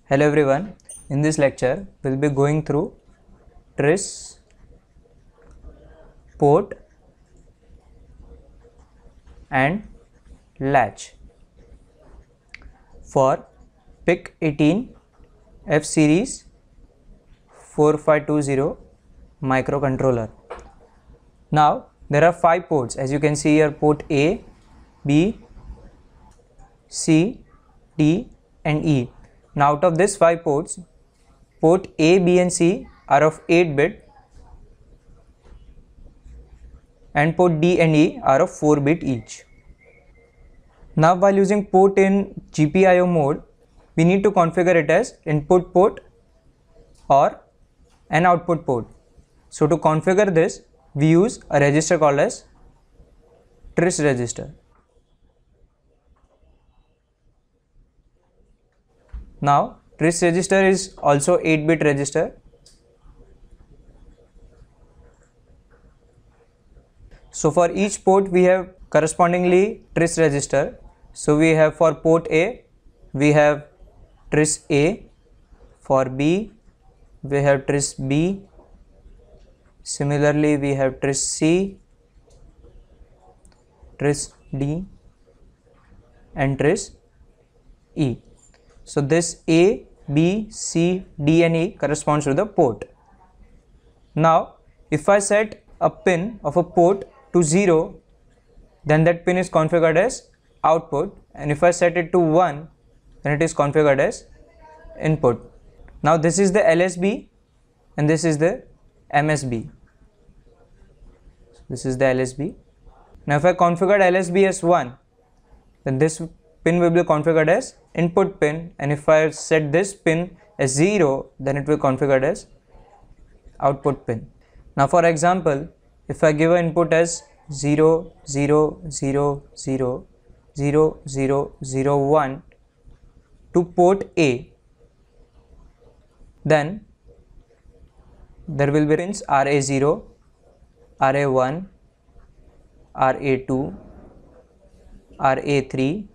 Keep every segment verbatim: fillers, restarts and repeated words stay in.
Hello everyone, in this lecture we will be going through trace, port and latch for P I C eighteen F series four five two zero microcontroller. Now there are five ports, as you can see here: port A, B, C, D and E. Now out of these five ports, port A, B and C are of eight bit and port D and E are of four bit each. Now while using port in G P I O mode, we need to configure it as input port or an output port. So to configure this, we use a register called as trace register. Now trace register is also eight bit register. So for each port we have correspondingly trace register. So we have for port A, we have trace A, for B we have trace B, similarly we have trace C, trace D and trace E. So this A, B, C, D and E corresponds to the port. Now if I set a pin of a port to zero, then that pin is configured as output, and if I set it to one, then it is configured as input. Now this is the L S B and this is the M S B. This is the L S B. Now if I configured L S B as one, then this pin will be configured as input pin, and if I set this pin as zero, then it will be configured as output pin. Now for example, if I give an input as zero zero zero zero zero zero zero one to port A, then there will be pins R A zero, R A one, R A two, R A three,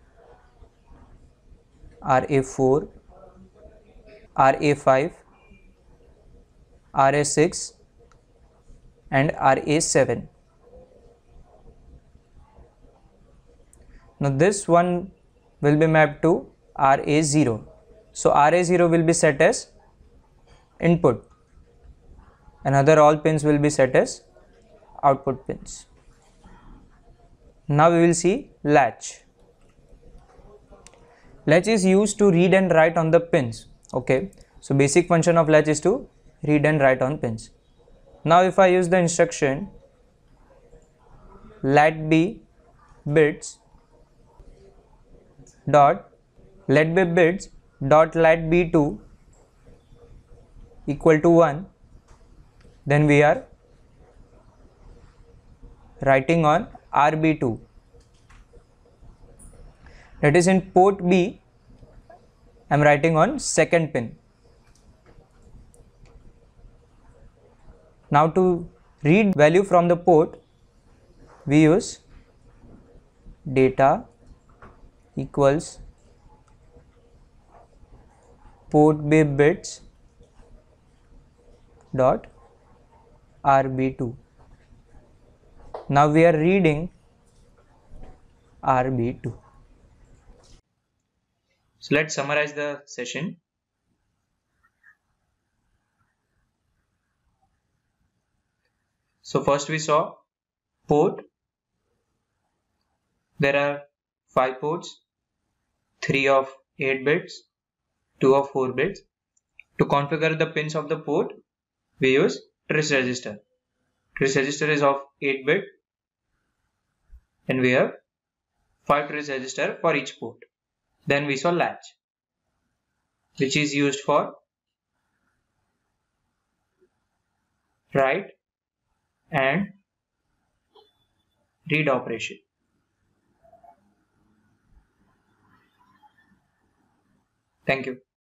R A four, R A five, R A six and R A seven. Now this one will be mapped to R A zero. So R A zero will be set as input and other all pins will be set as output pins. Now we will see latch. Latch is used to read and write on the pins. Okay, so basic function of latch is to read and write on pins. Now if I use the instruction lat b bits dot let b bits dot lat b two equal to one, then we are writing on R B two. That is, in port B I am writing on second pin. Now to read value from the port, we use data equals port B bits dot R B two. Now we are reading R B two. So let's summarize the session. So first we saw port. There are five ports, three of eight bits, two of four bits. To configure the pins of the port, we use trace register. Trace register is of eight bit and we have five trace register for each port. Then we saw latch, which is used for write and read operation. Thank you.